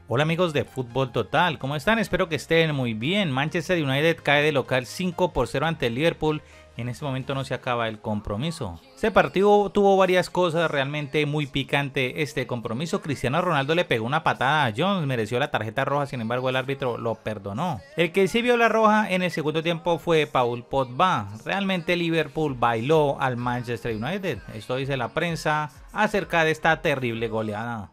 Hola amigos de Fútbol Total, ¿cómo están? Espero que estén muy bien. Manchester United cae de local 5-0 ante el Liverpool. En este momento no se acaba el compromiso. Este partido tuvo varias cosas, realmente muy picante este compromiso. Cristiano Ronaldo le pegó una patada a Jones, mereció la tarjeta roja, sin embargo el árbitro lo perdonó. El que sí vio la roja en el segundo tiempo fue Paul Pogba. Realmente Liverpool bailó al Manchester United. Esto dice la prensa acerca de esta terrible goleada.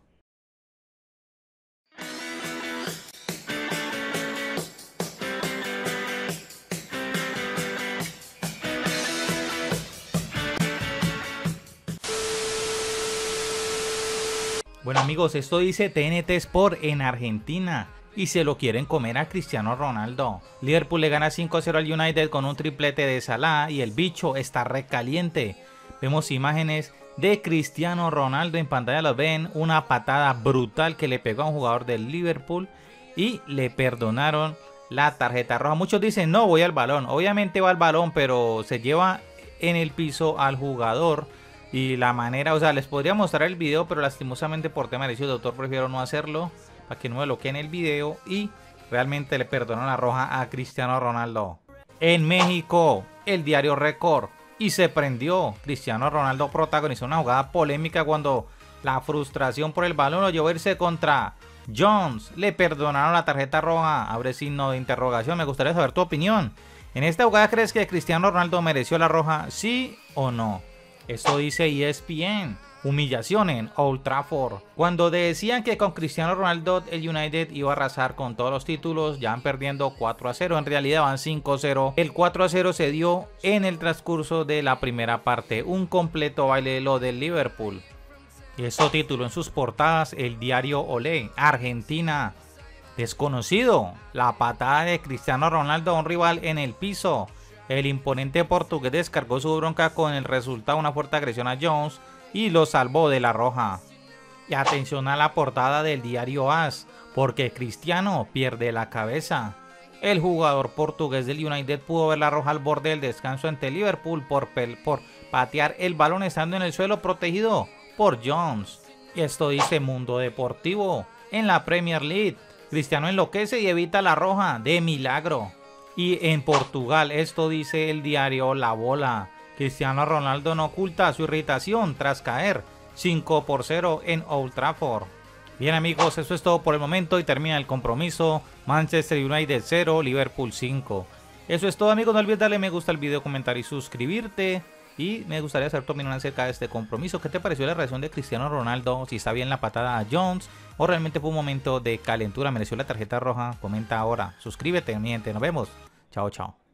Bueno amigos, esto dice TNT Sport en Argentina y se lo quieren comer a Cristiano Ronaldo. Liverpool le gana 5-0 al United con un triplete de Salah y el bicho está recaliente. Vemos imágenes de Cristiano Ronaldo en pantalla, los ven, una patada brutal que le pegó a un jugador del Liverpool y le perdonaron la tarjeta roja. Muchos dicen no, voy al balón, obviamente va al balón, pero se lleva en el piso al jugador. Y la manera, o sea, les podría mostrar el video, pero lastimosamente por tema de derechos de autor prefiero no hacerlo, para que no me bloqueen el video. Y realmente le perdonan la roja a Cristiano Ronaldo. En México, el diario Record, y se prendió. Cristiano Ronaldo protagonizó una jugada polémica cuando la frustración por el balón lo llevó a irse contra Jones. Le perdonaron la tarjeta roja, abre signo de interrogación. Me gustaría saber tu opinión. ¿En esta jugada crees que Cristiano Ronaldo mereció la roja, sí o no? Eso dice ESPN. Humillación en Old Trafford. Cuando decían que con Cristiano Ronaldo el United iba a arrasar con todos los títulos, ya van perdiendo 4-0, en realidad van 5-0. El 4-0 se dio en el transcurso de la primera parte, un completo baile de lo del Liverpool. Y eso tituló en sus portadas el diario Olé, Argentina. Desconocido, la patada de Cristiano Ronaldo a un rival en el piso. El imponente portugués descargó su bronca con el resultado, una fuerte agresión a Jones y lo salvó de la roja. Y atención a la portada del diario AS, porque Cristiano pierde la cabeza. El jugador portugués del United pudo ver la roja al borde del descanso ante Liverpool por patear el balón estando en el suelo protegido por Jones. Y esto dice Mundo Deportivo. En la Premier League, Cristiano enloquece y evita la roja de milagro. Y en Portugal, esto dice el diario La Bola, Cristiano Ronaldo no oculta su irritación tras caer 5-0 en Old Trafford. Bien amigos, eso es todo por el momento y termina el compromiso. Manchester United 0, Liverpool 5. Eso es todo amigos, no olvides darle me gusta al video, comentar y suscribirte. Y me gustaría saber tu opinión acerca de este compromiso. ¿Qué te pareció la reacción de Cristiano Ronaldo? Si está bien la patada a Jones o realmente fue un momento de calentura, mereció la tarjeta roja. Comenta ahora, suscríbete, miente, nos vemos. Chao, chao.